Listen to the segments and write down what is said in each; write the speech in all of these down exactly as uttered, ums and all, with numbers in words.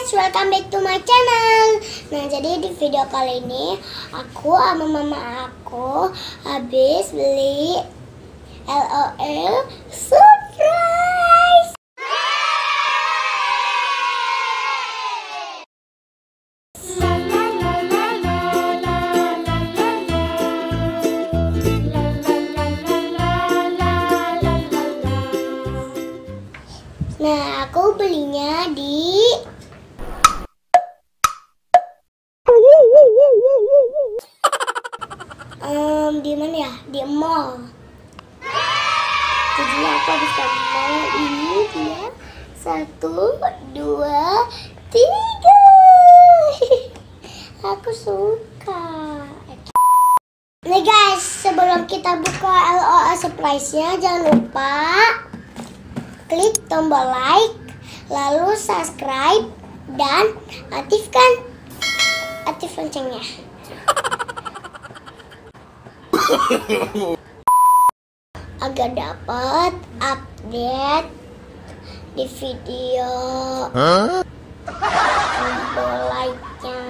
guys, welcome back to my channel. Nah, jadi di video kali ini aku sama mama aku habis beli L O L surprise. Nah, aku belinya di um, di mana ya? Di mall. Jadi aku habis ke mall. Ini dia satu, dua, tiga. Aku suka. Nah guys, sebelum kita buka L O L surprise-nya, jangan lupa klik tombol like, lalu subscribe, dan aktifkan aktif loncengnya. Agar dapat update di video. Huh? Tombol like-nya.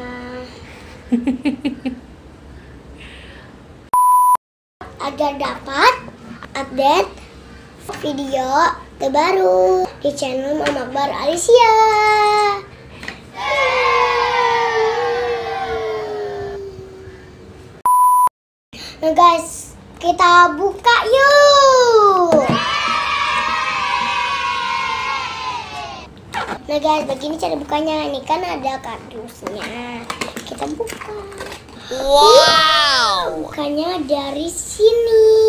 Agar dapat update video terbaru di channel Mama Akbar Alicia. Nah guys, kita buka yuk. Nah guys, begini cara bukanya. Ini kan ada kardusnya. Kita buka. Wow. Bukanya dari sini.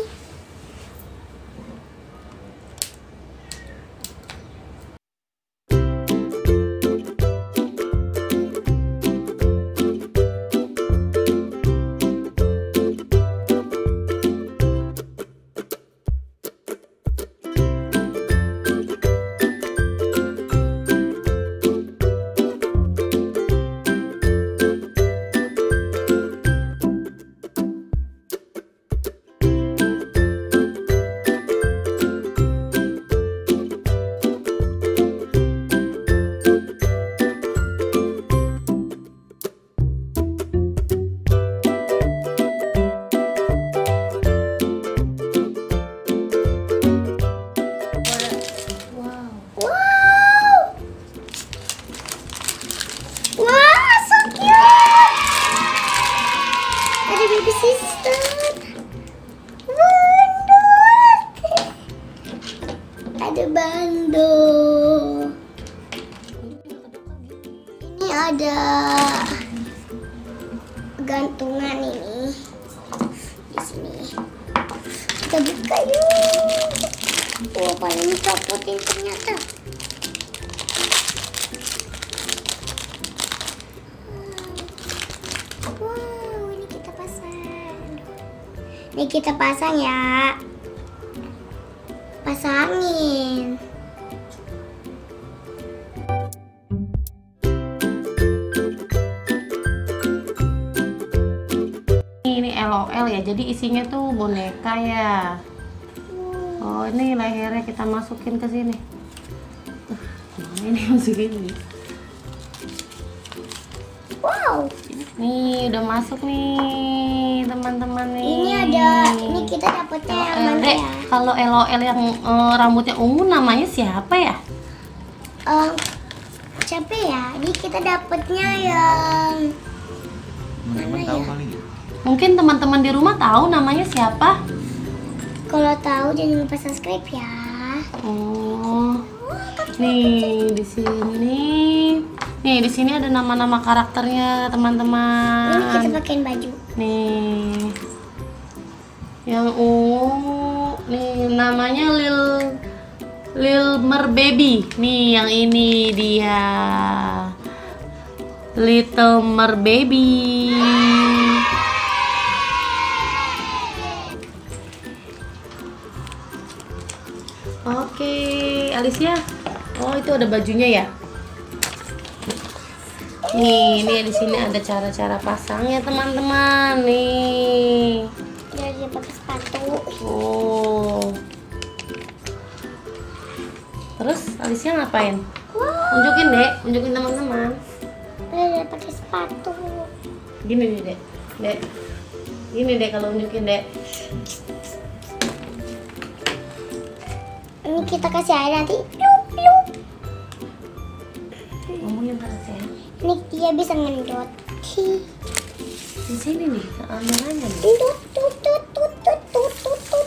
Baby sister, bandot, ada bando. Ini ada gantungan ini di sini. Kita buka yuk. Oh, paling copotin ternyata. Ini kita pasang ya. Pasangin. Ini L O L ya. Jadi isinya tuh boneka ya. Oh, ini lehernya kita masukin ke sini. Tuh, ini masukin nih. Wow. Nih udah masuk nih teman-teman nih. Ini ada, ini kita dapetnya yang mana Dek, ya? kalau L O L yang uh, rambutnya ungu namanya siapa ya? Um, siapa ya? Ini kita dapetnya yang Teman-teman tahu kali ya? Mungkin teman-teman di rumah tahu namanya siapa? Kalau tahu jangan lupa subscribe ya. Oh, nih di sini. Nih di sini ada nama-nama karakternya teman-teman. Ini kita pakein baju. Nih, yang ungu, nih namanya Lil Lil Merbaby. Nih yang ini dia Little Merbaby. Oke, Alicia. Oh itu ada bajunya ya? Nih, ini di sini ada cara-cara pasangnya teman-teman. Nih. Biar dia pakai sepatu. Oh. Terus Alicia ngapain? Wow. Unjukin dek, unjukin teman-teman. Udah pakai sepatu. Gini nih dek, dek. Gini dek kalau unjukin dek. Ini kita kasih air nanti. Plup, plup. Ngomongin terus ya. Ini dia bisa ngendot. Hi. Di sini nih, kameranya nih. Tut, tut, tut, tut, tut, tut, tut, tut.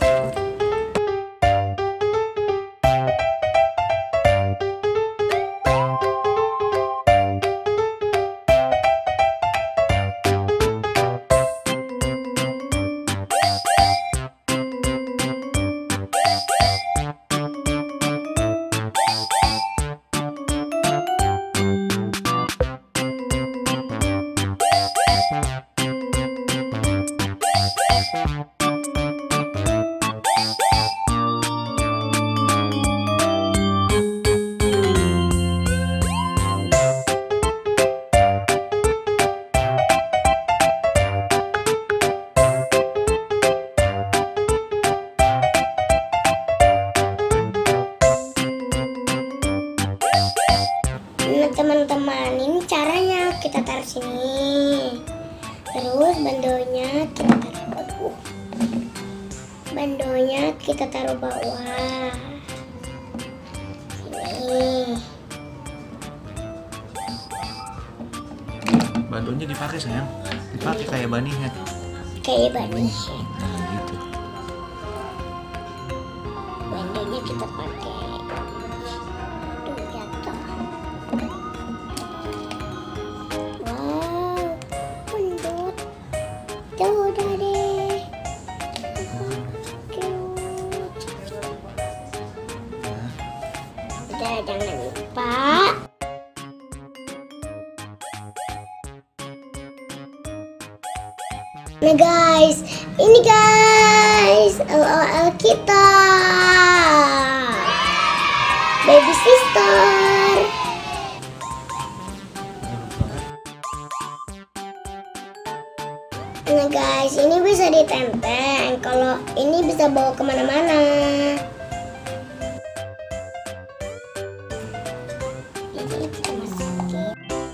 Nah teman-teman, ini caranya kita taruh sini. Terus bandonya kita taruh bawah. Bandonya kita taruh bawah. Sini. Bandonya dipakai sayang, dipakai kayak bunny head. Kayak bunny. Nah gitu. Bandonya kita pakai. Tuh jatuh. Wow, mendut. Tuh udah deh. Cute. Udah, jangan lupa. Nah guys, ini guys L O L kita, baby sister. Nah guys, ini bisa ditempel. Kalau ini bisa bawa kemana-mana. Jadi kita masukin.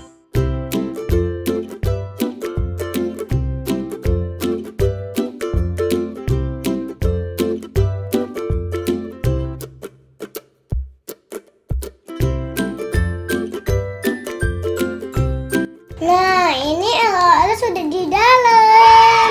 Nah, ini L O L sudah di dalam.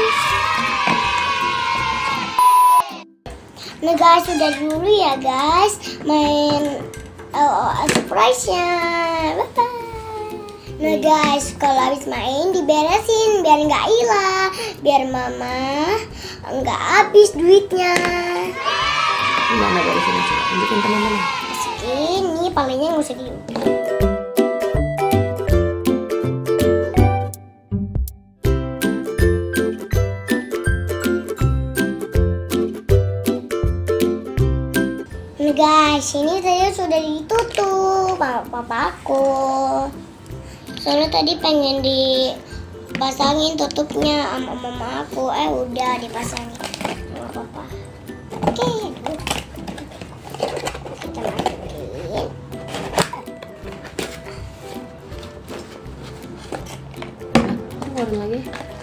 Nah guys, sudah dulu ya guys main L O L surprise-nya. Bye-bye. Nah guys, kalau habis main diberesin biar nggak hilang, biar mama nggak habis duitnya. Gimana dari sini sih? Unjukin teman-teman. Ini palingnya nggak usah diubah. Nah guys, ini saya sudah ditutup sama papaku. Soalnya tadi pengen dipasangin tutupnya sama mama aku. Eh udah dipasangin sama papa. Oke, aduh. Kita masukin. Keluarin lagi.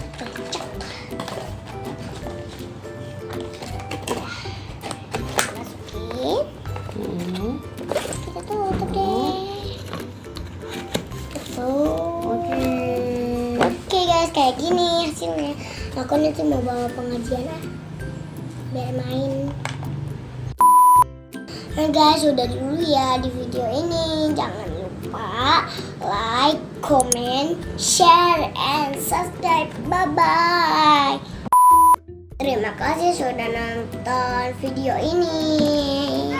Masukin. Hmm. Kita tutup deh. Tutup. Oke. Oke guys, kayak gini hasilnya. Aku nanti mau bawa pengajian ah, biar main. Nah guys, udah dulu ya di video ini. Jangan lupa like, comment, share, and subscribe. Bye bye. Terima kasih sudah nonton video ini.